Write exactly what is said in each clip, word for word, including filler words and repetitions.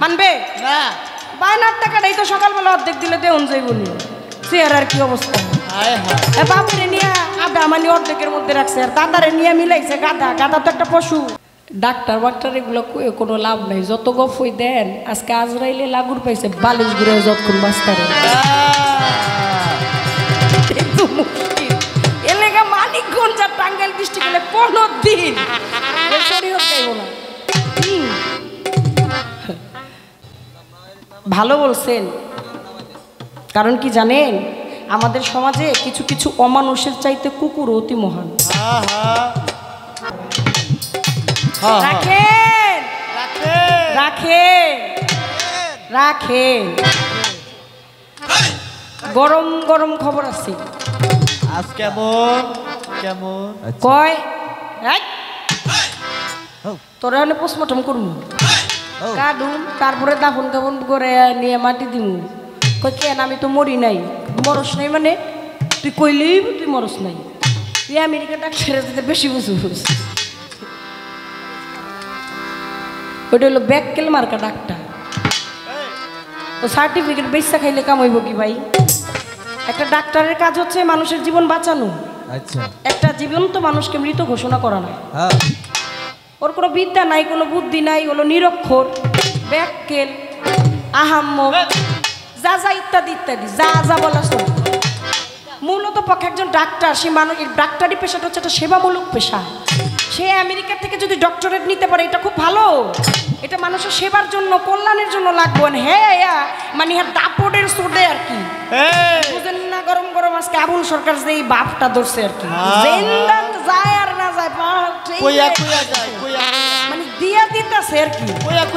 মানবে না বায়নার টাকাটাই তো সকালবেলা অর্ধেক দিলে দেউন যাই বলি চেহারার কি অবস্থা বাপরে নিয়ে আদা মানে অর্ধেকের মধ্যে রাখছে আর দাদারে নিয়ে মিলাইছে গাদা গাদা তো একটা পশু ডাক্তার বাক্তার এগুলো কোনো লাভ নাই যত গফই দেন আজকে আজরাইলে লাগুর পাইছে বালিশ ঘুরে যতক্ষণ বাঁচতারে এলাকা মানিকগঞ্জ আর টাঙ্গাইল ডিস্ট্রিক্টে পনেরো দিন শরীয়ত গাইব না ভালো বলছেন কারণ কি জানেন আমাদের সমাজে কিছু কিছু অমানুষের চাইতে কুকুর অতি মহান রাখেন রাখেন রাখেন গরম গরম খবর আছে আজ কেমন কেমন কয় তোরা হলে পোস্টমর্টম করবো কাটুম তারপরে দাফন কাফন করে নিয়ে মাটি দিমু কই কেন আমি তো মরি নাই মরস নাই মানে তুই কইলেই তুই মরস নাই তুই আমেরিকা ডাক্তারের যেতে বেশি বুঝু ওইটা হলো ব্যাককেল মার্কা ডাক্তার ও সার্টিফিকেট বেচা খাইলে কামাইব কি ভাই একটা ডাক্তারের কাজ হচ্ছে মানুষের জীবন বাঁচানো আচ্ছা একটা জীবন্ত মানুষকে মৃত ঘোষণা করা না ওর কোনো বিদ্যা নাই কোনো বুদ্ধি নাই হলো নিরক্ষর ব্যাককেল আহাম্মক যা যা ইত্যাদি ইত্যাদি যা যা বলা শোন মূলত পক্ষে একজন ডাক্তার সে মানুষ ডাক্তারি পেশাটা হচ্ছে একটা সেবামূলক পেশা সে আমেরিকা থেকে যদি ডক্টরেট নিতে পারে এটা খুব ভালো এটা মানুষের সেবার জন্য কল্যাণের জন্য লাগবে হ্যাঁ মানে হ্যাঁ দাপটের সোডে আর কি বুঝেন না গরম গরম আজকে আবুল সরকার যে এই বাপটা ধরছে আর কি যায় আর না যায় মানে দিয়া দিতেছে আর কি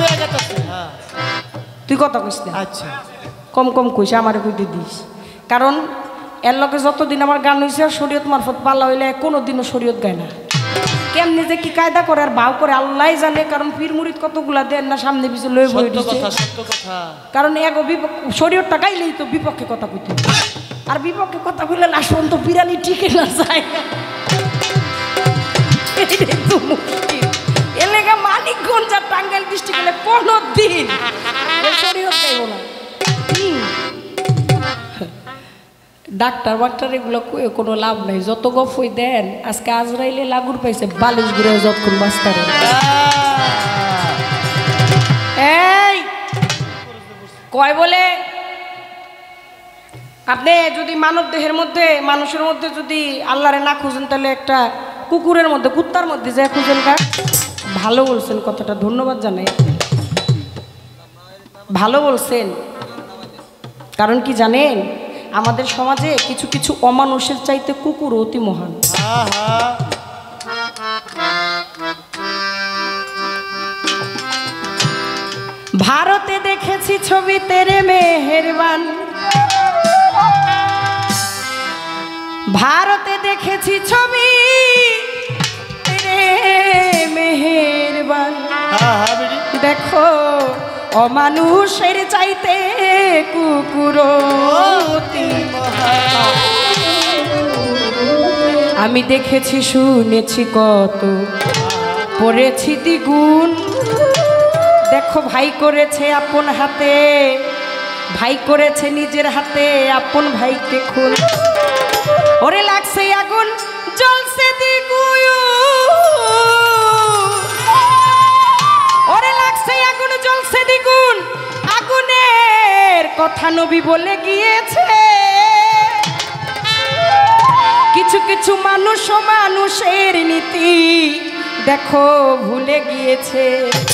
তুই কথা কইস না আচ্ছা কম কম কইস আমারে কইতে দিস কারণ এর লগে যতদিন আমার গান হয়েছে শরীয়ত মারফত পাল্লা হইলে কোনোদিনও শরীয়ত গায় না কেমনি যে কি কায়দা করে আর ভাও করে আল্লাহ জানে কারণ পীর মুরিদ কতগুলা দেন না সামনে পিছনে লয়ে বই দিচ্ছে কারণ এক শরীয়তটা গাইলেই তো বিপক্ষে কথা কইতে আর বিপক্ষে কথা কইলে লাশ পর্যন্ত বিরানি টিকে না যায় এলাকা মানিকগঞ্জ আর টাঙ্গাইল ডিস্ট্রিক্টে পনেরো দিন শরীয়ত গাইব না ডাক্তার বাক্তার এগুলো কোনো লাভ নাই যত গফই দেন আজকে আজরাইলে লাগুর পাইছে বালিশ ঘুরে যতক্ষণ বাঁচতারে এই কয় বলে আপনি যদি মানব দেহের মধ্যে মানুষের মধ্যে যদি আল্লাহরে না খুঁজেন তাহলে একটা কুকুরের মধ্যে কুত্তার মধ্যে যে খুঁজেন কার ভালো বলছেন কথাটা ধন্যবাদ জানাই ভালো বলছেন কারণ কি জানেন আমাদের সমাজে কিছু কিছু অমানুষের চাইতে কুকুর অতি মহান ভারতে দেখেছি ছবি তেরে মেহেরবান ভারতে দেখেছি ছবি তেরে মেহেরবান দেখো অমানুষের চাইতে কুকুর আমি দেখেছি শুনেছি কত পড়েছি দ্বিগুণ দেখো ভাই করেছে আপন হাতে ভাই করেছে নিজের হাতে আপন ভাইকে খুন ওরে লাগছে আগুন জ্বলছে দ্বিগুণ ওরে লাগছে আগুন জ্বলছে দ্বিগুণ আগুনের কথা নবী বলে গিয়েছে কিছু কিছু মানুষ মানুষের নীতি দেখো ভুলে গিয়েছে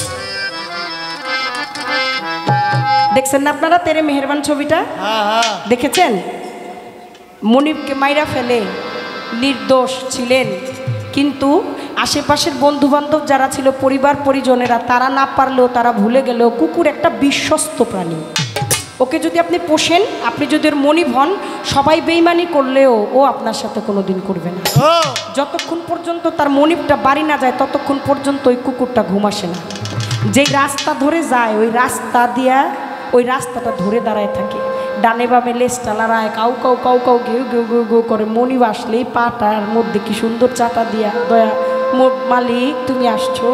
দেখছেন না আপনারা তেরে মেহেরবান ছবিটা দেখেছেন মনিবকে মাইরা ফেলে নির্দোষ ছিলেন কিন্তু আশেপাশের বন্ধু বান্ধব যারা ছিল পরিবার পরিজনেরা তারা না পারলেও তারা ভুলে গেলেও কুকুর একটা বিশ্বস্ত প্রাণী ওকে যদি আপনি পোষেন আপনি যদি ওর মনিব হন সবাই বেইমানি করলেও ও আপনার সাথে কোনো দিন করবে না যতক্ষণ পর্যন্ত তার মনিবটা বাড়ি না যায় ততক্ষণ পর্যন্ত ওই কুকুরটা ঘুম আসে না যেই রাস্তা ধরে যায় ওই রাস্তা দিয়া ওই রাস্তাটা ধরে দাঁড়ায় থাকে ডানে বামে লেজটা লড়ায় কাউ কাউ কাউ কাউ ঘেউ ঘেউ ঘেউ ঘেউ করে মনিব আসলেই পাটার মধ্যে কি সুন্দর চাটা দিয়া দয়া মালিক তুমি আসছো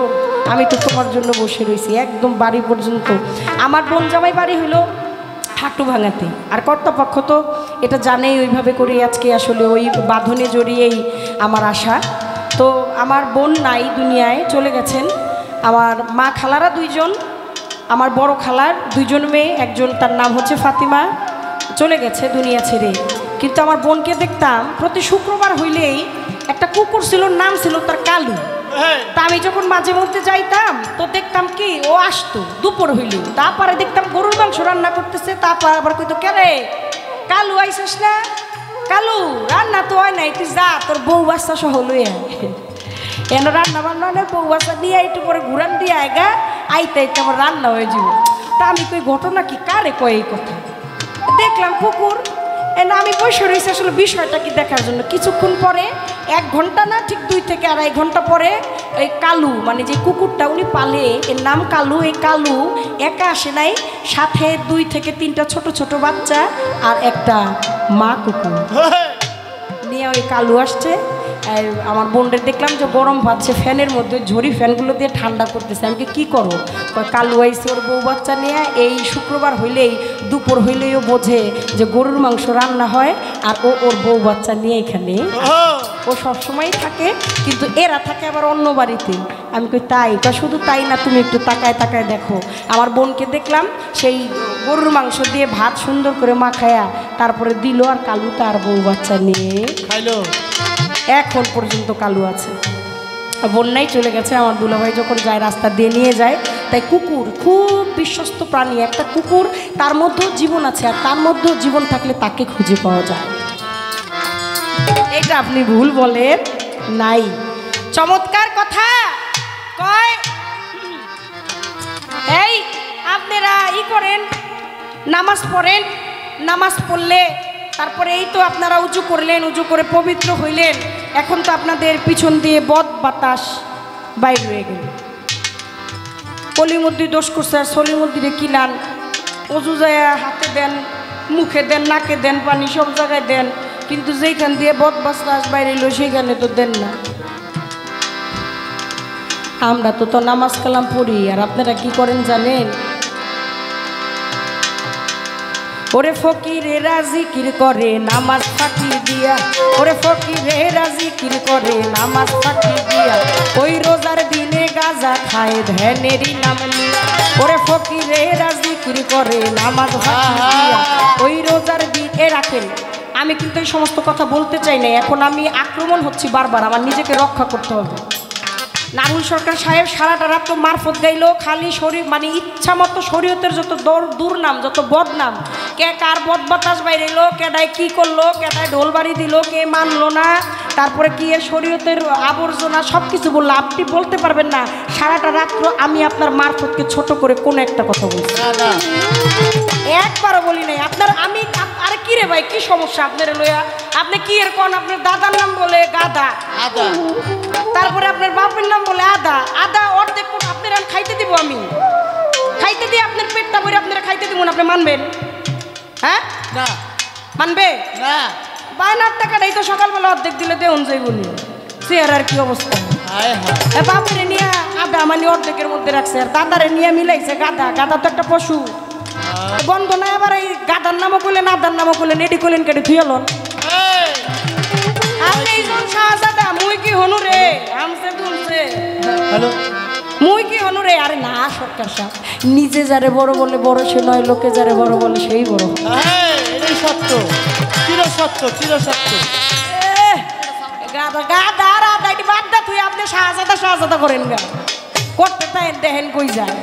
আমি তো তোমার জন্য বসে রয়েছি একদম বাড়ি পর্যন্ত। আমার বোন জামাই বাড়ি হলো হাঁটু ভাঙাতে, আর কর্তাপক্ষ তো এটা জানেই, ওইভাবে করে আজকে আসলে ওই বাঁধনে জড়িয়েই আমার আশা। তো আমার বোন নাই, দুনিয়ায় চলে গেছেন। আমার মা খালারা দুইজন, আমার বড় খালার দুইজন মেয়ে, একজন তার নাম হচ্ছে ফাতিমা, চলে গেছে দুনিয়া ছেড়ে। কিন্তু আমার বোনকে দেখতাম প্রতি শুক্রবার হইলেই একটা কুকুর ছিল, নাম ছিল তার কালু। তা আমি যখন মাঝে মধ্যে যাইতাম তো দেখতাম কি ও আসতো দুপুর হইলে, তারপরে দেখতাম গরুর মাংস রান্না করতেছে, তারপর আবার কইতো কে রে কালু আইসিস না, কালু রান্না তো হয় নাই, তুই যা তোর বউ বাচ্চা সহ লইয়া এন রান্না বান্না না, বউ বাচ্চা নিয়ে একটু পরে ঘুরান দিয়ে আয়গা আইতে আইতে আমার রান্না হয়ে যাব। তা আমি কই ঘটনা কি, কারে কয় এই কথা? দেখলাম কুকুর, এন আমি বসে রয়েছি আসলে বিষয়টা কি দেখার জন্য। কিছুক্ষণ পরে, এক ঘন্টা না ঠিক দুই থেকে আড়াই ঘন্টা পরে, এই কালু মানে যে কুকুরটা উনি পালে, এর নাম কালু, এই কালু একা আসে নাই, সাথে দুই থেকে তিনটা ছোট ছোট বাচ্চা আর একটা মা কুকুর নিয়ে ওই কালু আসছে। আমার বোনদের দেখলাম যে গরম পাচ্ছে, ফ্যানের মধ্যে ঝড়ি ফ্যানগুলো দিয়ে ঠান্ডা করতেছে। আমি কি করো, কালু আইসে ওর বউ বাচ্চা নিয়ে, এই শুক্রবার হইলেই দুপুর হইলেই ও বোঝে যে গরুর মাংস রান্না হয়, আর ও ওর বউ বাচ্চা নিয়ে এখানে, ও সবসময় থাকে, কিন্তু এরা থাকে আবার অন্য বাড়িতে। আমি কই তাই? তা শুধু তাই না, তুমি একটু তাকায় তাকায় দেখো। আমার বোনকে দেখলাম সেই গরুর মাংস দিয়ে ভাত সুন্দর করে মাখায়া তারপরে দিল, আর কালু তার বউ বাচ্চা নিয়ে খাইলো। এখন পর্যন্ত কালু আছে, বন্যায় চলে গেছে। আমার দুলাভাই যখন যায় রাস্তা দিয়ে নিয়ে যায়, তাই কুকুর খুব বিশ্বস্ত প্রাণী। একটা কুকুর, তার মধ্যেও জীবন আছে, আর তার মধ্যেও জীবন থাকলে তাকে খুঁজে পাওয়া যায়। এটা আপনি ভুল বলেন নাই, চমৎকার কথা কয়। এই আপনারা ই করেন, নামাজ পড়েন, নামাজ পড়লে তারপরে এই তো আপনারা উঁচু করলেন, উঁচু করে পবিত্র হইলেন, এখন তো আপনাদের পিছন দিয়ে বদ বাতাস বাইর হয়ে গেল। কলিমুদ্দি দোষ করছে, আর সলিমুদ্দিরে কিনান, অজু যায় হাতে দেন, মুখে দেন, নাকে দেন, পানি সব জায়গায় দেন, কিন্তু যেইখান দিয়ে বদ বাতাস বাইরে এলো সেইখানে তো দেন না। আমরা তো তো নামাজ কালাম পড়ি, আর আপনারা কি করেন জানেন? ওরে ফকিরেরা জিকির করে নামাজ ফাঁকি দিয়া, ওরে ফকিরেরা জিকির করে নামাজ ফাঁকি দিয়া, ওই রোজার দিনে গাঁজা খায় ধ্যানেরই নাম নিয়া। ওরে ফকিরেরা জিকির করে নামাজ ফাঁকি দিয়া, ওই রোজার দিনে রাখেন। আমি কিন্তু এই সমস্ত কথা বলতে চাই না, এখন আমি আক্রমণ হচ্ছি বারবার, আমার নিজেকে রক্ষা করতে হবে। নারুল সরকার সাহেব সারাটা রাত তো মারফত গাইল, খালি শরীর মানে ইচ্ছা মতো শরীয়তের যত দুর্নাম, যত বদনাম, কে কার বদ বাতাস বাইরে এলো, কেডায় কী করলো, কেডায় ঢোল বাড়ি দিল, কে মানলো না, তারপরে কি এর শরীয়তের আবর্জনা সব কিছু বললো। আপনি বলতে পারবেন না সারাটা রাত্র আমি আপনার মারফতকে ছোট করে কোনো একটা কথা বলছি? একবারও বলি নাই। আপনার আমি আরে কি রে ভাই, কি সমস্যা আপনার লইয়া? আপনি কি এর কোন, আপনার দাদার নাম বলে গাদা, তারপরে আপনার বাপের নাম বলে আদা, আদা অর্ধেক আপনার খাইতে দিব, আমি খাইতে দিয়ে আপনার পেটটা ভরে আপনারা খাইতে দিব না, আপনি মানবেন? হ্যাঁ না মানবে না? বায়নার টাকাটাই তো সকালবেলা অর্ধেক দিলে দেউন যাই বলি, চেহারার কি অবস্থা। বাপরে নিয়ে আদা মানে অর্ধেকের মধ্যে রাখছে, আর দাদারে নিয়ে মিলাইছে গাদা। গাদা তো একটা পশু, বন্ধ না। আবার এই গাদার নামও করলেন, আদার নামও করলেন, এটি করলেন কেটে থুয়ালন। আপনি এইজন শাহজাদা, মুই কি হনু রে আমসে তুলছে, হ্যালো মুই কি হনু রে? আরে না সরকার সাহেব, নিজে যারে বড় বলে বড় সে নয়, লোকে যারে বড় বলে সেই বড়। এটাই সত্য, চির সত্য, চির সত্য। গাদা গাদা আর আদা এটি বাদ দা, তুই আপনি শাহজাদা শাহজাদা করেন গা, করতে তাই দেখেন কই যায়।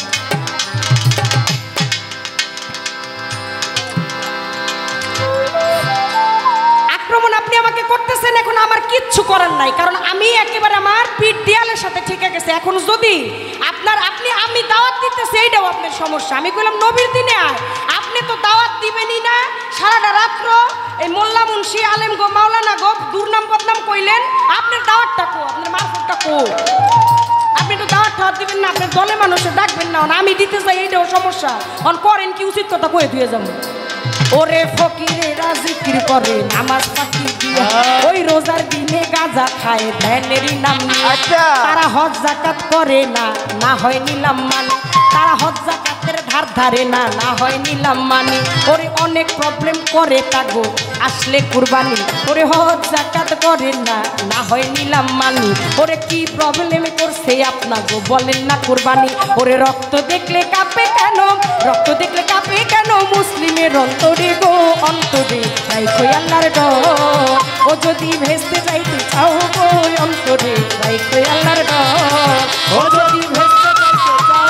আক্রমণ আপনি আমাকে করতেছেন, এখন আমার কিচ্ছু করার নাই, কারণ আমি একেবারে আমার পিঠ দেয়ালের সাথে ঠিক গেছে। এখন যদি আপনার আপনি আমি দাওয়াত দিতেছি, এইটাও আপনার সমস্যা। আমি কইলাম নবীর দিনে আয়, আপনি তো দাওয়াত দিবেনই না। সারাটা রাত্র এই মোল্লা মুন্সি আলেম গো মাওলানা গো দুর্নাম বদনাম কইলেন, আপনার দাওয়াতটা কো, আপনার মারফতটা কো? আপনি তো দাওয়াত ঠাওয়াত দিবেন না, আপনার দলে মানুষের ডাকবেন না, আমি দিতে চাই, এইটাও সমস্যা। অন করেন কি উচিত কথা কয়ে ধুয়ে যাবো। ওরে ফকিরেরা জিকির করে নামাজ পাখি দিয়া ওই রোজার দিনে গাঁজা খায় ধ্যানেরই নাম নিয়ে। তারা হজ জাকাত করে না না হয় নিলাম মানে তারা হজ জাকাতের ধার ধারে না না হয় নিলাম মানে ওরে অনেক প্রবলেম করে তাগো আসলে কুরবানি ওরে হজ জাকাত করে না না হয় নিলাম মানি ওরে কি প্রবলেম করছে আপনাগো বলেন না কুরবানি ওরে রক্ত দেখলে কাঁপে কেন রক্ত দেখলে কাঁপে কেন মুসলিমের অন্তরে গো অন্তরে তাই কই আল্লাহর ডর ও যদি ভেস্তে যাইতে চাও গো অন্তরে তাই কই আল্লাহর ডর ও যদি ভেস্তে যাইতে চাও গো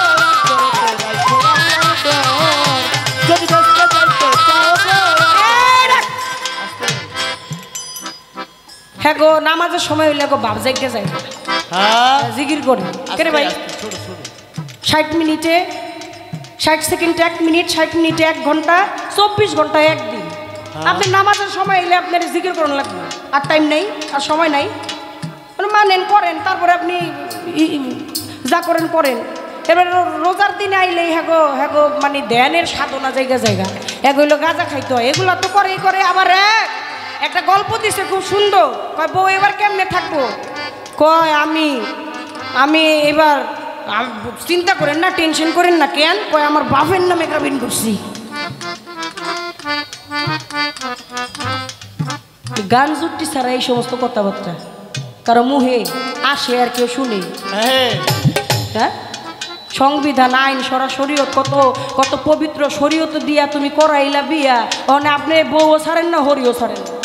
যদি ব্যস্ত যাইতে চাও গো। হ্যাঁ গো নামাজের সময় হইলে গো বাপ জায়গা যায় হ্যাঁ জিকির করে কেন ভাই ছোট ছোট ষাট মিনিটে ষাট সেকেন্ডে এক মিনিট ষাট মিনিটে এক ঘন্টা চব্বিশ ঘন্টা একদিন আপনি নামাজের সময় এলে আপনার জিকির করুন লাগবে আর টাইম নেই আর সময় নাই মানেন করেন তারপরে আপনি যা করেন করেন এবার রোজার দিনে আইলেই হ্যাগো হ্যাগো মানে ধ্যানের সাধনা জায়গা জায়গা এগুলো গাঁজা খাইতে হয় এগুলো তো করেই করে আবার এক একটা গল্প দিছে খুব সুন্দর কয় বউ এবার কেমনে থাকবো কয় আমি আমি এবার চিন্তা করেন না টেনশন করেন না কেন কয় আমার বাপের নামে কাবিন করছি গান জুটি ছাড়া এই সমস্ত কথাবার্তা কারো মুহে আসে আর কেউ শুনে হ্যাঁ সংবিধান আইন সরাসরি কত কত পবিত্র শরীয়ত দিয়া তুমি করাইলা বিয়া ওখানে আপনি বউও ছাড়েন না হরিও ছাড়েন না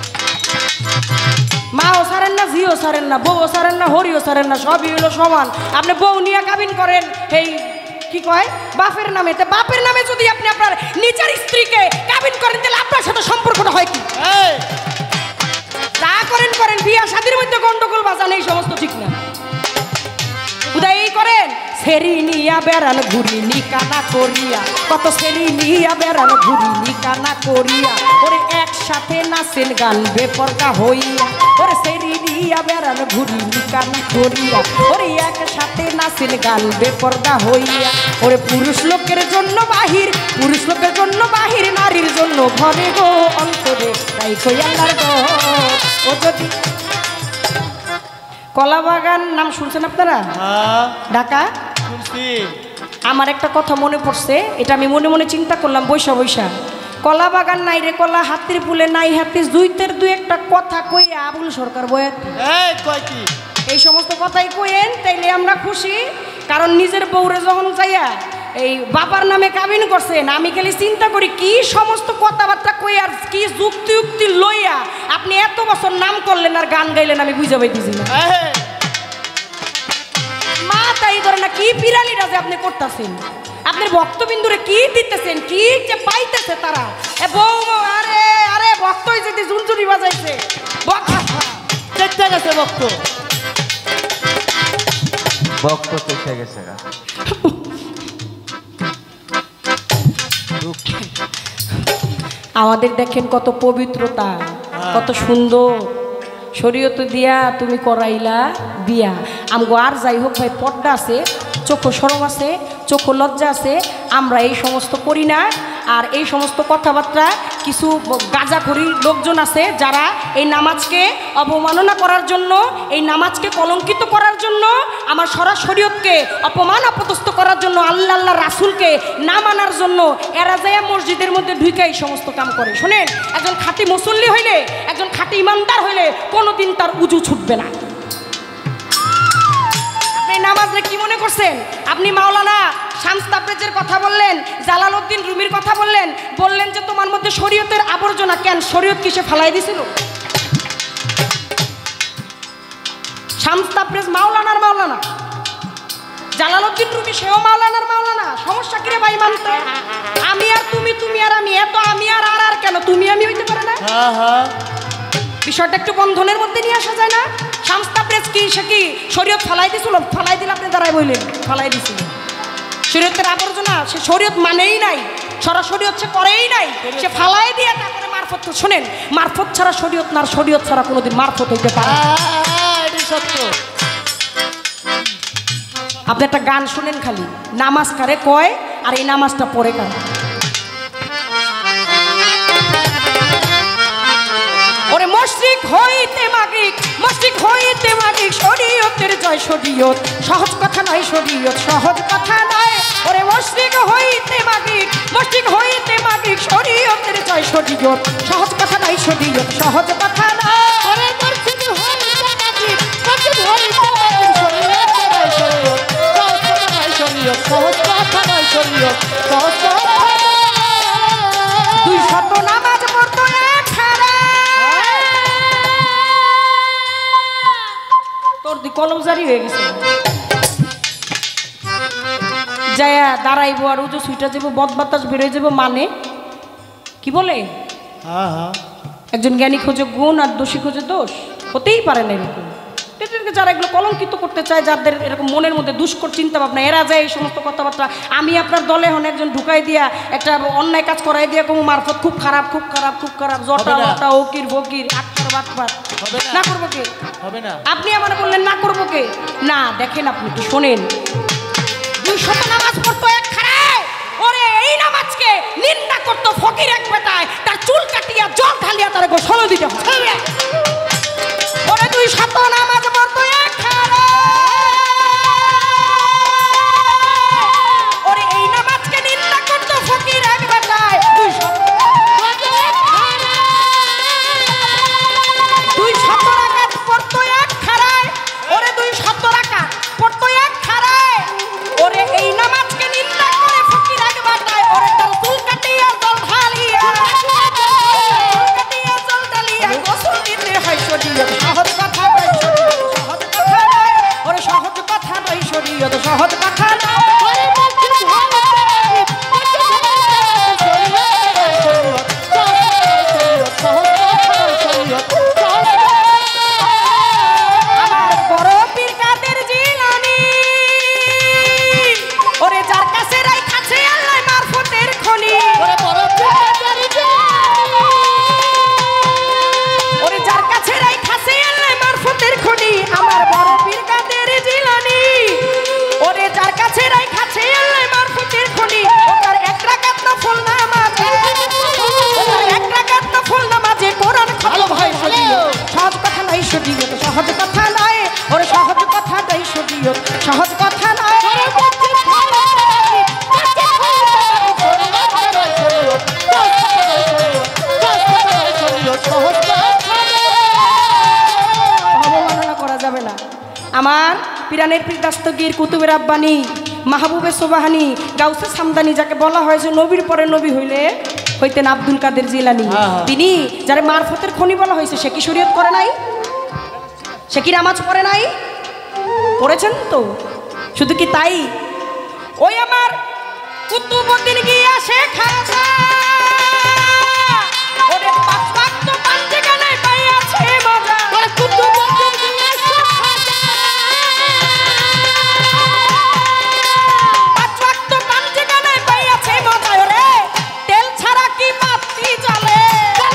মাও ছাড়েন না ঝিও ছাড়েন না বউও ছাড়েন না হরিও ছাড়েন না সবই হলো সমান আপনি বউ নিয়ে কাবিন করেন এই কি কয় বাপের নামে তো বাপের নামে যদি আপনি আপনার নিজের স্ত্রীকে কাবিন করেন তাহলে আপনার সাথে সম্পর্কটা হয় কি তা করেন করেন বিয়া শাদীর মধ্যে গন্ডগোল বাজান এই সমস্ত ঠিক না উদয় এই করেন সেরি নিয়া বেড়ান ঘুরি নিকানা করিয়া কত সেরি নিয়া বেড়ান ঘুরি নিকানা করিয়া ওরে একসাথে নাচেন গান বেপরকা হইয়া ওরে সেরি নিয়া বেড়ান ঘুরি নিকানা করিয়া ওরে একসাথে নাচেন গান বেপরকা হইয়া ওরে পুরুষ লোকের জন্য বাহির পুরুষ লোকের জন্য বাহির নারীর জন্য ঘরে গো অন্তরে তাই কই আল্লাহর ডর ও যদি কলাবাগান নাম শুনছেন আপনারা ঢাকা আমার একটা কথা মনে পড়ছে এটা আমি মনে মনে চিন্তা করলাম বৈশা বৈশা কলা বাগান নাই রে কলা হাতির পুলে নাই হাতি দুইতের দুই একটা কথা কই আবুল সরকার বয়াত এই সমস্ত কথাই কইেন তাইলে আমরা খুশি কারণ নিজের বউরে যখন যাইয়া এই বাবার নামে কাবিন করছেন আমি খালি চিন্তা করি কি সমস্ত কথাবার্তা কই আর কি যুক্তি যুক্তি লইয়া আপনি এত বছর নাম করলেন আর গান গাইলেন আমি বুঝা পাইতেছি না মা তাই ধরে না কি পিরালিরা যে আপনি করতেছেন আপনার ভক্তবিন্দুরে কি দিতেছেন কি যে পাইতেছে তারা এ বউ আরে আরে ভক্তই যদি ঝুনঝুনি বাজাইছে দেখতে গেছে ভক্ত ভক্ত দেখতে গেছে আমাদের দেখেন কত পবিত্রতা কত সুন্দর শরীয়ত দিয়া তুমি করাইলা বিয়া আমগো আর যাই হোক ভাই পর্দা আছে চক্ষু শরম আছে চক্ষু লজ্জা আছে আমরা এই সমস্ত করি না আর এই সমস্ত কথাবার্তা কিছু গাঁজাখড়ি লোকজন আছে যারা এই নামাজকে অবমাননা করার জন্য এই নামাজকে কলঙ্কিত করার জন্য আমার সরাসরিয়তকে অপমান অপদস্থ করার জন্য আল্লাহ আল্লাহ রাসুলকে না মানার জন্য এরা যায় মসজিদের মধ্যে ঢুকে এই সমস্ত কাম করে শোনেন একজন খাঁটি মুসল্লি হইলে একজন খাঁটি ইমানদার হইলে কোনোদিন তার উজু ছুটবে না নামাজে কি মনে করছেন আপনি মাওলানা শামস তাবরেজের কথা বললেন জালালউদ্দিন রুমির কথা বললেন বললেন যে তোমার মধ্যে শরীয়তের আবর্জনা কেন শরীয়ত কিসে ফেলাই দিছিল শামস তাবরেজ মাওলানার মাওলানা জালালউদ্দিন রুমি সেও মাওলানার মাওলানা সমস্যা কি রে ভাই মানতে আমি আর তুমি তুমি আর আমি এত আমি আর আর আর কেন তুমি আমি হইতে পারে না হ্যাঁ হ্যাঁ বিষয়টা একটু বন্ধনের মধ্যে নিয়ে আসা যায় না শামস তাবরেজ কি সে কি শরীয়ত ফেলাই দিছিল ফেলাই দিলে আপনি দাঁড়ায় বললেন ফেলাই দিছিল শরীয়তের আবর্জনা সে শরীয়ত মানেই নাই সরাসরি হচ্ছে করেই নাই সে ফালাই দিয়ে তারপরে মারফত শোনেন মারফত ছাড়া শরীয়ত না শরীয়ত ছাড়া কোনোদিন মারফত হইতে পারে সত্য আপনি একটা গান শুনেন খালি নামাজ কারে কয় আর এই নামাজটা পড়ে কারে ওরে মশরিক হইতে মাগরিক মশরিক হইতে মাগরিক শরীয়তের জয় শরীয়ত সহজ কথা নয় শরীয়ত সহজ কথা নয় ওরে মশরিক হইতে মাগরিক মশরিক হইতে মাগরিক শরীয়তের জয় শরীয়ত সহজ কথা নয় শরীয়ত সহজ কথা নয় ওরে মসজিদ হইতে মাগরিক মসজিদ হইতে মাগরিক শরীয়তের জয় শরীয়ত সহজ কথা নয় শরীয়ত সহজ কথা নয় শরীয়ত সহজ কথা দুই শত নামাজ পড়তো এক খারা তোর দি কলম জারি হয়ে গেছে যায়া দাঁড়াইবো আর উজু সুইটা যাবো বদ বাতাস বেরোয় যাবো মানে কি বলে হ্যাঁ হ্যাঁ একজন জ্ঞানী খোঁজে গুণ আর দোষী খোঁজে দোষ হতেই পারে না এরকম এদেরকে যারা এগুলো কলঙ্কিত করতে চায় যাদের এরকম মনের মধ্যে দুষ্কর চিন্তা ভাবনা এরা যায় এই সমস্ত কথাবার্তা আমি আপনার দলে হন একজন ঢুকাই দিয়া একটা অন্যায় কাজ করাই দিয়া কোনো মারফত খুব খারাপ খুব খারাপ খুব খারাপ জটা লটা ওকির বকির আটকার বাটপাত না করবো কে হবে না আপনি আমার বললেন না করবো কে না দেখেন আপনি একটু শোনেন দুই শত নামাজ পড়তো এক খারায় ওরে এই নামাজকে নিন্দা করতো ফকির এক বেটায় তার চুল কাটিয়া জল ঢালিয়া তার গোসল দিতে হবে ওরে দুই শত নামাজ পড়তো এক খারায় ওরে এই নামাজকে নিন্দা করতো ফকির এক বেটায় দুই শত দুই শত রাকাত পড়তো এক খারায় ওরে দুই শত রাকাত পড়তো এক খারায় ওরে এই নামাজকে নিন্দা করে ফকির এক বেটায় ওরে তার চুল কাটিয়া জল ঢালিয়া চুল কাটিয়া জল ঢালিয়া গোসল দিতে হয় শরীয়ত সহজ কথা নয় সহজ কথা নয় ওরে সহজ কথা নয় শরীয়ত সহজ কথা নয় ওরে মসজিদ হইতে মাগরিক মসজিদ হইতে শরীয়ত সহজ কথা নয় শরীয়ত সহজ আমার বড় পীর কাদের জিলানী ওরে যার কাছে রাইখাছে আল্লাহ মারফতের খনি ওরে বড় কাদের জিলানী ওরে যার কাছে রাইখাছে আল্লাহ মারফতের খনি আমার বড় পীর কাদের জিলানী ওরে যার কাছে রাইখাছে আল্লাহ মারফতের খনি ও তার এক রাকাত নফল নামাজে ও তার এক রাকাত নফল নামাজে কোরআন খতম হয় শরীয়ত সহজ কথা নয় শরীয়ত সহজ কথা নয় ওরে সহজ কথা নয় শরীয়ত সহজ কথা নয় ওরে মসজিদ হইতে মাগরিক মসজিদ হইতে মাগরিক শরীয়ত সহজ কথা নয় শরীয়ত সহজ কথা নয় শরীয়ত সহজ কথা অবমাননা করা যাবে না আমার পিরানের পীর দাস্তগীর কুতুবের আব্বানি মাহবুবে সোবাহানি গাউসে সামদানি যাকে বলা হয় যে নবীর পরে নবী হইলে হইতেন আব্দুল কাদের জিলানী তিনি যারা মারফতের খনি বলা হয়েছে সে কি শরীয়ত করে নাই সে কি নামাজ পড়ে নাই পড়েছেন তো শুধু কি তাই ওই আমার কুতুবউদ্দিন গিয়া শেখা ওরে পাঁচ ওয়াক্ত পাঁচে গানায় পাইয়াছে মজা ওরে কুতুবউদ্দিন গিয়া শেখা পাঁচ ওয়াক্ত পাঁচে গানায় পাইয়াছে মজা ওরে তেল ছাড়া কি বাতি জ্বলে তেল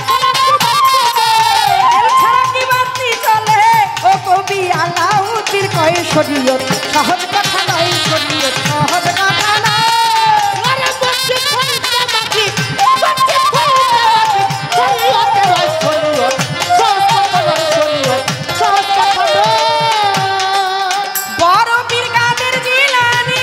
ছাড়া কি বাতি জ্বলে ও কবি আলাউদ্দিন কয় শরীয়ত সহজ কথা নয় শরীয়ত সহজ কথা নয় ওরে মসজিদ হইতে মাগরিক মসজিদ হইতে মাগরিক শরীয়তের শরীয়ত সহজ কথা নয় শরীয়ত সহজ কথা নয় বড় পীর কাদের জিলানী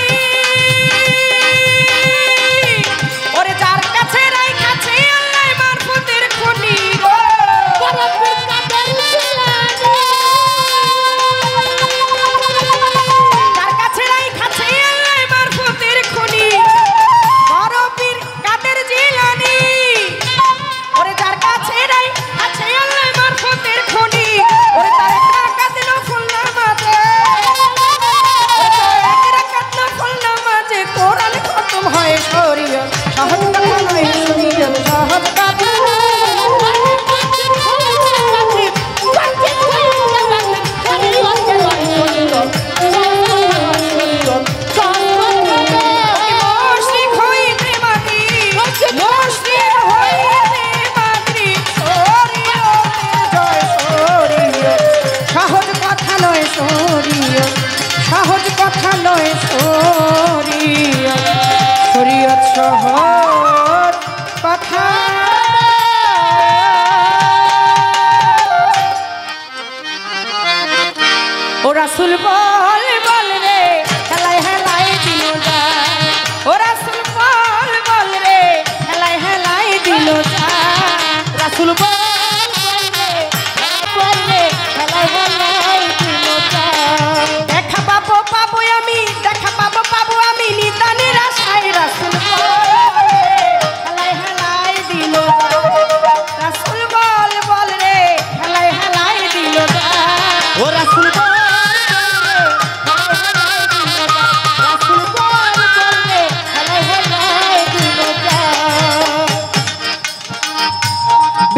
ওরে যার কাছে রাইখাছে আল্লাহ মারফতের খনি বড় পীর কাদের জিলানী যার কাছে রাইখাছে আল্লাহ মারফতের খনি বড় পীর কাদের জিলানী ওরে যার কাছে রাইখাছে আল্লাহ মারফতের খনি ওরে তার এক রাকাত নফল নামাজে এক রাকাত নফল নামাজে কোরআন খতম হয় শরীয়ত সহজ কথা নয় শরীয়ত সহজ কথা মশরিক হইতে মাগরিক মশরিক হইতে মাগরিক শরীয়তের জয় শরীয়ত সহজ কথা নয় শরীয়ত সহজ কথা নয় শরীয়ত শরীয়ত সহজ কথা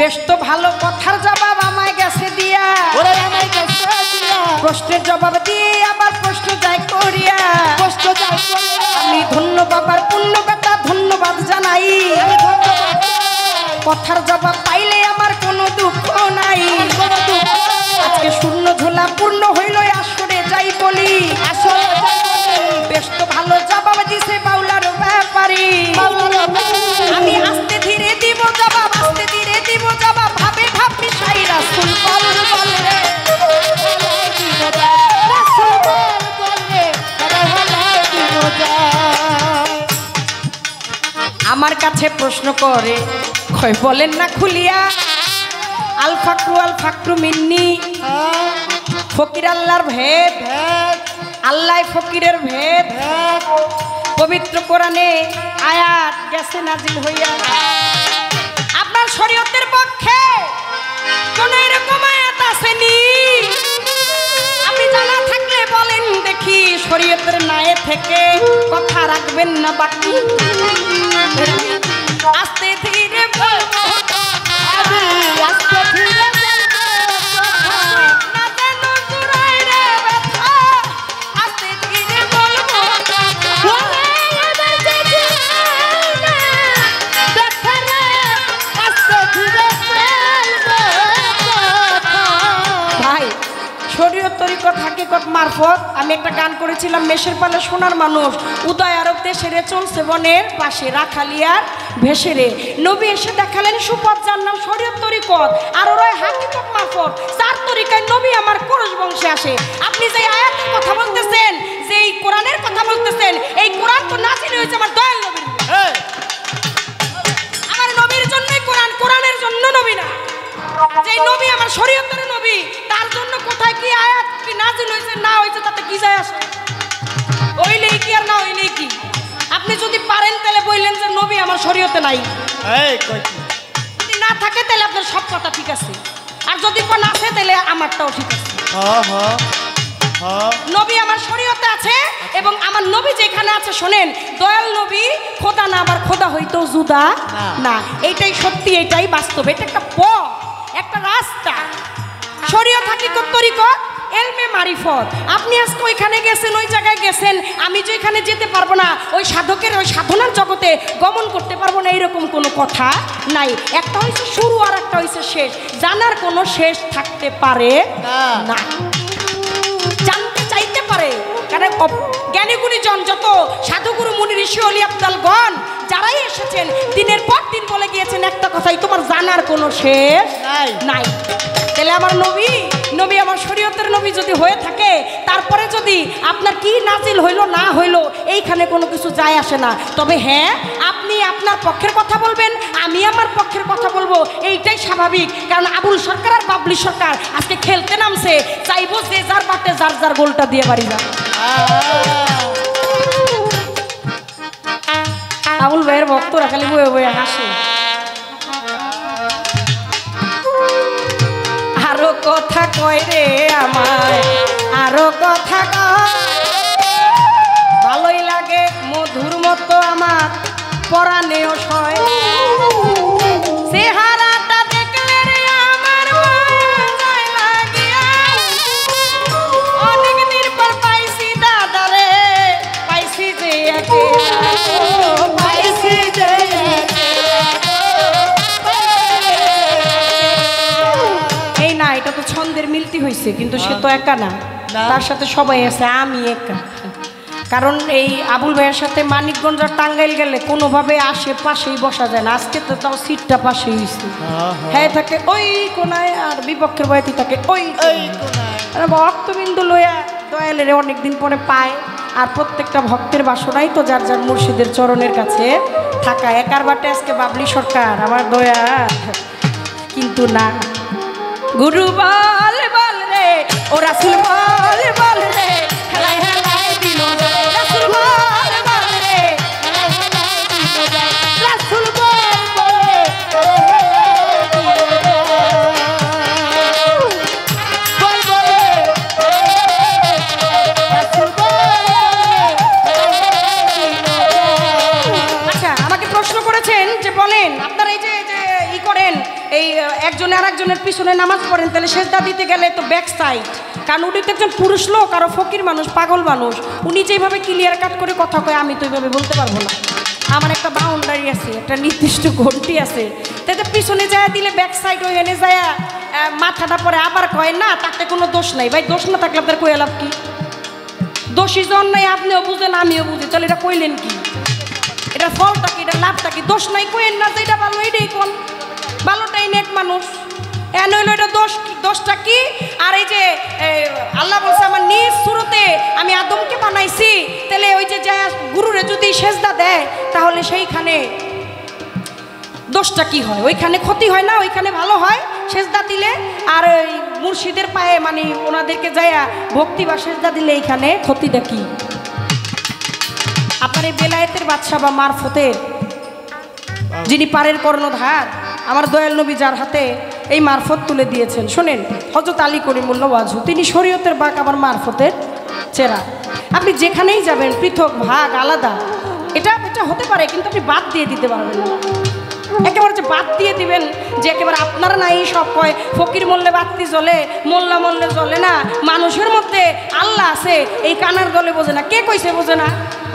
বেশ তো ভালো কথার জবাব আমায় গেছে দিয়া, ওরে আমায় গেছে দিয়া, প্রশ্নের জবাব দিয়ে আবার প্রশ্ন যায় করিয়া, কষ্ট যায় করিয়া, আমি ধন্য বাবার পূর্ণ বেটা ধন্যবাদ জানাই, আমি ধন্যবাদ কথার জবাব পাইলে আমার কোনো দুঃখ নাই, কোনো দুঃখ আজকে শূন্য ঝোলা পূর্ণ হইল আসরে যাই বলি, আসলে বেশ তো ভালো জবাব দিছে বাউলার ব্যাপারী, আমি আস্তে ধীরে দিব জবাব, আস্তে ধীরে দিব জবাব, ভাবে ভাবি সাই রাসূল বল বল রে, আমার কাছে প্রশ্ন করে কই বলেন না খুলিয়া, আল ফাকরু আল ফাকরু মিন্নি, ফকির আল্লাহর ভেদ, আল্লাহ ফকিরের ভেদ, পবিত্র কোরআনে আয়াত গেছে নাজিল হইয়া, আপনার শরীয়তের পক্ষে কোন এরকম আয়াত আসেনি? আপনি জানা থাকলে বলেন দেখি, শরীয়তের নায়ে থেকে কথা রাখবেন না বাকি, আস্তে ধীরে বলবো, আস্তে ধীরে না যেন জুড়ায় রে ব্যথা, আস্তে ধীরে বলবো, ভাই শরীয়ত তরিকত হাকিকত মারফত আমি একটা গান করেছিলাম, মেষের পালে সোনার মানুষ, উদয় আরব দেশে রে চলছে বনের পাশে রাখালিয়ার ভেসেরে, নবী এসে দেখালেন সুপথ যার নাম শরীয়ত তরিকত, আর ওরা হাকিকত মারফত চার তরিকায় নবী আমার কোরশ বংশে আসে। আপনি যে আয়াতের কথা বলতেছেন, যে এই কোরআনের কথা বলতেছেন, এই কোরআন তো নাজিল হয়েছে আমার দয়াল নবীর, আমার নবীর জন্যই কোরআন, কোরআনের জন্য নবী না, যে নবী আমার শরীয়তের নবী, তার জন্য কোথায় কি আয়াত কি নাজিল হয়েছে না হয়েছে তাতে কি যায় আসে, হইলেই কি আর না হইলেই কি? আপনি যদি পারেন তাহলে বললেন যে নবী আমার শরীয়তে নাই, যদি না থাকে তাহলে আপনার সব কথা ঠিক আছে, আর যদি কোন আছে তাহলে আমারটাও ঠিক আছে, নবী আমার শরীয়তে আছে এবং আমার নবী যেখানে আছে, শোনেন দয়াল নবী খোদা না, আমার খোদা হইতো জুদা না, এইটাই সত্যি, এইটাই বাস্তব, এটা একটা পথ, একটা রাস্তা, শরীয়ত হাকিকত তরিকত এলমে মারিফত। আপনি আজকে ওইখানে গেছেন, ওই জায়গায় গেছেন, আমি যে এখানে যেতে পারবো না, ওই সাধকের ওই সাধনার জগতে গমন করতে পারবো না, এইরকম কোনো কথা নাই, একটা হয়েছে শুরু আর একটা হয়েছে শেষ, জানার কোনো শেষ থাকতে পারে না, জানতে চাইতে পারে, কারণ জ্ঞানী গুণীজন যত সাধুগুরু মুনি ঋষি অলি আব্দালগণ যারাই এসেছেন দিনের পর দিন বলে গিয়েছেন একটা কথাই, তোমার জানার কোনো শেষ নাই। তাহলে আমার নবী নবী আমার শরীয়তের নবী যদি হয়ে থাকে, তারপরে যদি আপনার কি নাজিল হইল না হইল এইখানে কোনো কিছু যায় আসে না, তবে হ্যাঁ আপনি আপনার পক্ষের কথা বলবেন, আমি আমার পক্ষের কথা বলবো, এইটাই স্বাভাবিক, কারণ আবুল সরকার আর বাবলি সরকার আজকে খেলতে নামছে, চাইবো যে যার বাটে যার যার গোলটা দিয়ে বাড়ি যা। আবুল ভাইয়ের ভক্তরা খালি বয়ে বয়ে হাসে, আরো কথা কয় রে আমায়, আরো কথা কয়, ভালোই লাগে মধুর মতো আমার পরাণেও সয়, চেহারাটা দেখলে রে আমার মায়া যায় লাগিয়া, অনেক দিন পর পাইছি দাদা রে, পাইছি যে একে পাইছি যে এই না, এটা তো ছন্দের মিলতি হয়েছে, কিন্তু সে তো একা না, তার সাথে সবাই আছে, আমি একা, কারণ এই আবুল ভাইয়ের সাথে মানিকগঞ্জ আর টাঙ্গাইল গেলে কোনোভাবে আশেপাশেই বসা যায় না, আজকে তো তাও সিটটা পাশে হয়েছে, হ্যাঁ থাকে ওই কোনায় আর বিপক্ষের বাড়িতে থাকে ওই কোনায়, ভক্তবিন্দু লইয়া দয়ালের অনেকদিন পরে পায়, আর প্রত্যেকটা ভক্তের বাসনাই তো যার যার মুর্শিদের চরণের কাছে থাকা, একার বাটে আজকে বাবলি সরকার আমার দয়া, কিন্তু না, গুরু বল বল রে ও রাসূল বল বল রে, হেলাই হেলাই দিল রাসূল বল বল রে, রাসূল বল বল রে, বল বল রে, রাসূল বল বল। আচ্ছা আমাকে প্রশ্ন করেছেন যে বলেন আপনারা এই যে ই করেন এই একজনে আর একজনের পিছনে নামাজ পড়েন তাহলে সেজদা দিতে গেলে তো ব্যাক সাইড, কারণ উনি তো একজন পুরুষ লোক, আরও ফকির মানুষ, পাগল মানুষ। উনি যেভাবে ক্লিয়ার কাট করে কথা কয় আমি তো এইভাবে বলতে পারবো না। আমার একটা বাউন্ডারি আছে, একটা নির্দিষ্ট ঘন্টি আছে, তাতে পিছনে যায় দিলে ব্যাক সাইড ওই এনে যায় মাথাটা পরে আবার কয় না, তাতে কোনো দোষ নাই। ভাই দোষ না থাকলে আপনার কয়ে লাভ কি? দোষী জন নাই, আপনিও বুঝেন আমিও বুঝি, তাহলে এটা কইলেন কি? এটার ফলটা কি, এটার লাভটা কি? দোষ নাই কইেন না, তো এটা ভালো, এটাই কোন ভালোটাই নেক মানুষ। এন হইলো এটা দোষ, দোষটা কি? আর এই যে আল্লাহ বলছে আমার নিজ সুরতে আমি আদমকে বানাইছি, তাহলে ওই যে যায় গুরুরে যদি সেজদা দেয় তাহলে সেইখানে দোষটা কি হয়? ওইখানে ক্ষতি হয় না, ওইখানে ভালো হয় সেজদা দিলে। আর ওই মুর্শিদের পায়ে মানে ওনাদেরকে যায়া ভক্তি বা সেজদা দিলে এইখানে ক্ষতিটা কি? আপনার এই বেলায়েতের বাদশা বা মারফতের যিনি পারের কর্ণধার, আমার দয়াল নবী যার হাতে এই মারফত তুলে দিয়েছেন, শোনেন, হযরত আলী করিমুল্লাহ ওয়াজহু, তিনি শরীয়তের বাক, আবার মারফতের চেরা। আপনি যেখানেই যাবেন পৃথক, ভাগ, আলাদা, এটা এটা হতে পারে, কিন্তু আপনি বাদ দিয়ে দিতে পারবেন না। একেবারে যে বাদ দিয়ে দিবেন যে একেবারে আপনারা নাই সব কয় ফকির মল্লে বাত্তি জ্বলে, মোল্লা মল্লে জ্বলে না, মানুষের মধ্যে আল্লাহ আছে, এই কানার দলে বোঝে না। কে কইছে বোঝে না?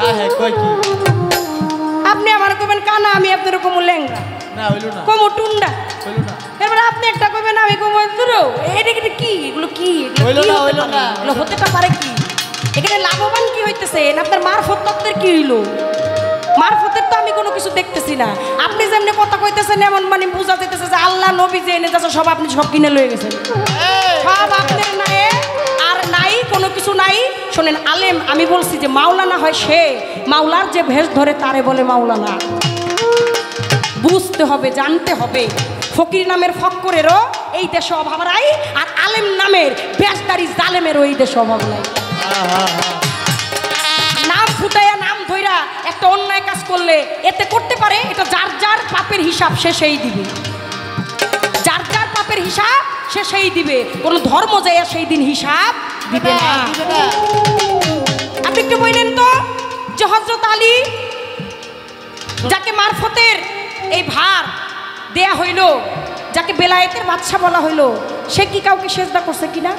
আপনি আমার কইবেন কানা, আমি আপনার কমু লেঙ্গা, কমু টুন্ডা, এবারে আপনি একটা কইবেন আমি কমু দূর। এটা কি? এগুলো কি? এগুলো হতেটা পারে কি? এখানে লাভবান কি হইতেছে? আপনার মারফত তত্ত্বের কি হইলো? মারফতের তো আমি কোনো কিছু দেখতেছি না। আপনি যেমনি কথা কইতেছেন এমন মানে বোঝা যেতেছে যে আল্লাহ নবী যে এনে যাচ্ছে সব আপনি সব কিনে লয়ে গেছেন, সব আপনার নাই, আর নাই কোনো কিছু নাই। শোনেন, আলেম আমি বলছি যে মাওলানা হয় সে, মাওলার যে ভেষ ধরে তারে বলে মাওলানা। বুঝতে হবে, জানতে হবে। ফকির নামের ফক্করেরও এই দেশে অভাব নাই, আর আলেম নামের বেশদারি জালেমেরও এই দেশে অভাব নাই। নাম ফুটাইয়া নাম ধইরা একটা অন্যায় কাজ করলে এতে করতে পারে, এটা যার যার পাপের হিসাব সে সেই দিবে, যার যার পাপের হিসাব সে সেই দিবে। কোনো ধর্ম যাইয়া সেই দিন হিসাব দিবে না। আপনি একটু বললেন তো যে হযরত আলী যাকে মারফতের এই ভার দেয়া হইল, যাকে বেলায়েতের বাদশা বলা হইল, সে কি কাউকে সেজদা করছে কিনা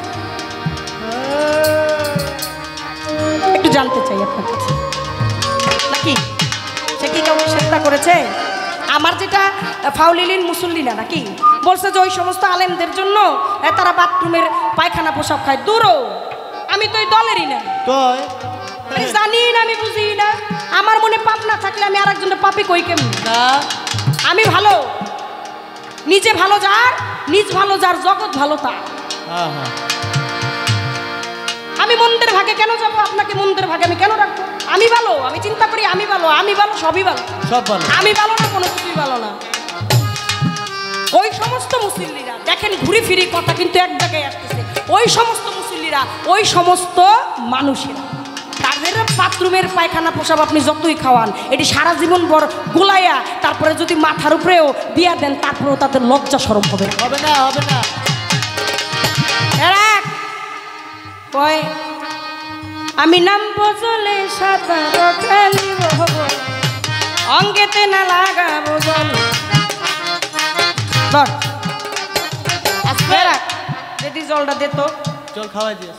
একটু জানতে চাই আপনার কাছে, নাকি সে কি কাউকে সেজদা করেছে? আমার যেটা ফাউলিলিন মুসল্লিনা নাকি বলছে যে ওই সমস্ত আলেমদের জন্য তারা বাথরুমের পায়খানা পোশাক খায়। দূরও, আমি তো এই দলেরই না, আমি জানি না, আমি বুঝি না। আমার মনে পাপ না থাকলে আমি আর একজনের পাপি কই কেমন? আমি ভালো, নিজে ভালো যার, নিজ ভালো যার, জগৎ ভালো তার। আমি মন্দের ভাগে কেন যাবো? আপনাকে মন্দের ভাগে আমি কেন রাখবো? আমি ভালো, আমি চিন্তা করি আমি ভালো, আমি ভালো, সবই ভালো, সব ভালো। আমি ভালো না, কোনো কিছুই ভালো না। ওই সমস্ত মুসল্লিরা দেখেন, ঘুরি ফিরি কথা কিন্তু এক জায়গায় আসতেছে। ওই সমস্ত মুসল্লিরা, ওই সমস্ত মানুষেরা, তাদের বাথরুমের পায়খানা পোশাক আপনি যতই খাওয়ান, এটি সারা জীবন বড় গোলাইয়া তারপরে যদি মাথার উপরেও দিয়া দেন, তারপরেও তাদের লজ্জা শরম হবে না, হবে না, হবে না। কয় আমি নাম বজলে সাঁতার খেলিব, অঙ্গেতে না লাগাবো জল। যদি জলটা দিত, জল খাওয়াই দিয়ে।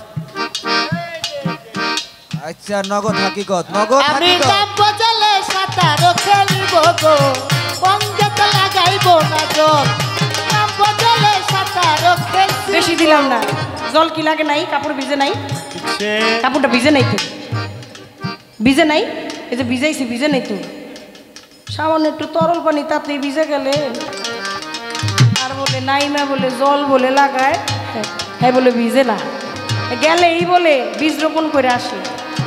আচ্ছা, নগদ হাকিকত, নগদ আমি নাম বজলে সাঁতার খেলিব গো, অঙ্গেতে লাগাইব না জল। নাম বজলে সাঁতার খেলিব। বেশি দিলাম না, জল কি লাগে নাই? কাপড় ভিজে নাই? কাপড়টা ভিজে নাই তো, ভিজে নাই, এই যে ভিজাইছি ভিজে নাই তো। সামান্য একটু তরল পানি তাতে ভিজে গেলে, আর বলে নাই না, বলে জল বলে লাগায়, হ্যাঁ বলে ভিজে না। গেলে এই বলে বীজ রোপণ করে আসে,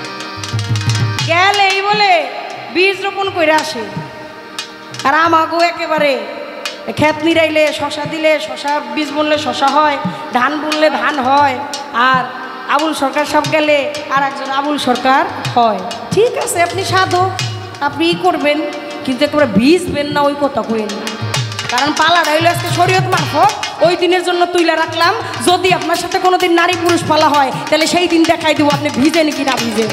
গেলে এই বলে বীজ রোপণ করে আসে। আর আমাকেও একেবারে ক্ষেত নিরাইলে শশা দিলে শশা, বীজ বুনলে শশা হয়, ধান বুনলে ধান হয়। আর আবুল সরকার সব গেলে আর একজন আবুল সরকার হয়। ঠিক আছে, আপনি সাধু, আপনি ই করবেন, কিন্তু একেবারে ভিজবেন না, ওই কথা কইেন না। কারণ পালাটা হইলে আজকে শরীয়ত মারফত ওই দিনের জন্য তুইলা রাখলাম। যদি আপনার সাথে কোনো দিন নারী পুরুষ পালা হয়, তাহলে সেই দিন দেখাই দেবো আপনি ভিজেন কি না ভিজেন।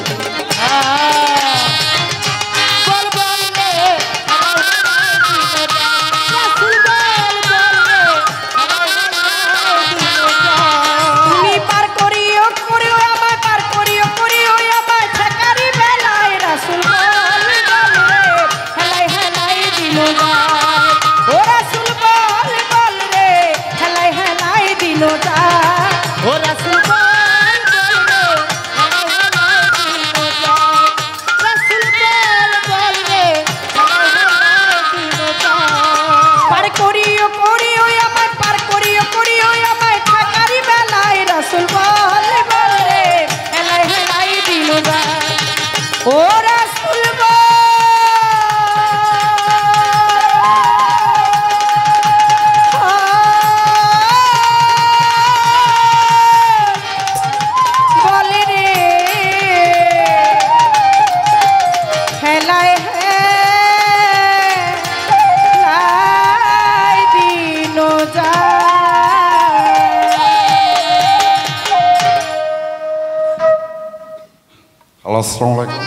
ও রাসূল গো বলে রে হেলায় হেলায় দিন হ্যালো আসসালামু আলাইকুম